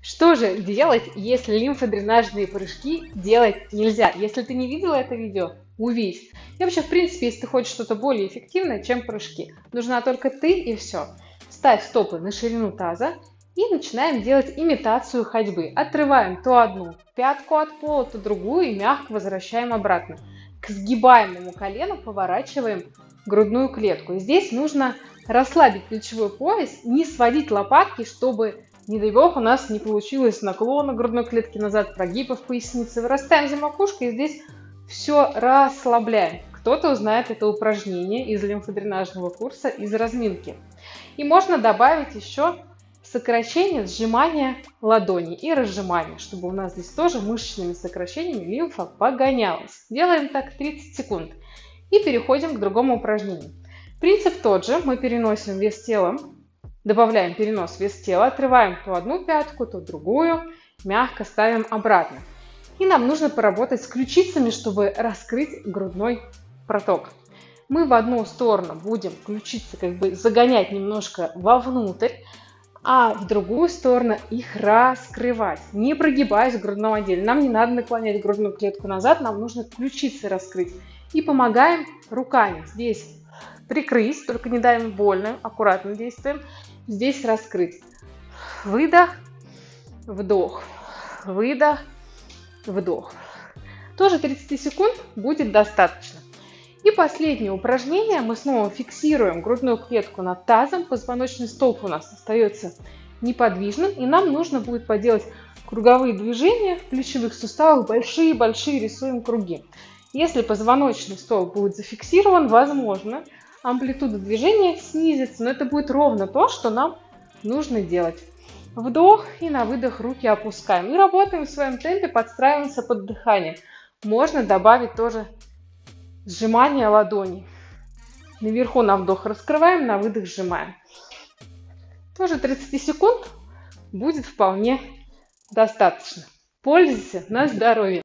Что же делать, если лимфодренажные прыжки делать нельзя? Если ты не видела это видео, увидь. И вообще, в принципе, если ты хочешь что-то более эффективное, чем прыжки, нужна только ты и все. Ставь стопы на ширину таза и начинаем делать имитацию ходьбы. Отрываем то одну пятку от пола, то другую и мягко возвращаем обратно. К сгибаемому колену поворачиваем грудную клетку. И здесь нужно расслабить плечевой пояс, не сводить лопатки, чтобы, не дай бог, у нас не получилось наклона грудной клетки назад, прогиба в пояснице. Вырастаем за макушкой и здесь все расслабляем. Кто-то узнает это упражнение из лимфодренажного курса, из разминки. И можно добавить еще сокращение, сжимание ладоней и разжимание, чтобы у нас здесь тоже мышечными сокращениями лимфа погонялась. Делаем так 30 секунд. И переходим к другому упражнению. Принцип тот же. Мы переносим вес тела, добавляем перенос вес тела, отрываем то одну пятку, то другую, мягко ставим обратно. И нам нужно поработать с ключицами, чтобы раскрыть грудной проток. Мы в одну сторону будем ключицы как бы загонять немножко вовнутрь, а в другую сторону их раскрывать, не прогибаясь в грудном отделе. Нам не надо наклонять грудную клетку назад, нам нужно ключицы раскрыть. И помогаем руками. Здесь прикрыть, только не даем больно, аккуратно действуем. Здесь раскрыть. Выдох, вдох, выдох, вдох. Тоже 30 секунд будет достаточно. И последнее упражнение. Мы снова фиксируем грудную клетку над тазом. Позвоночный столб у нас остается неподвижным. И нам нужно будет поделать круговые движения в плечевых суставах. Большие-большие рисуем круги. Если позвоночный столб будет зафиксирован, возможно, амплитуда движения снизится. Но это будет ровно то, что нам нужно делать. Вдох и на выдох руки опускаем. И работаем в своем темпе, подстраиваемся под дыхание. Можно добавить тоже сжимание ладоней. Наверху на вдох раскрываем, на выдох сжимаем. Тоже 30 секунд будет вполне достаточно. Пользуйся на здоровье.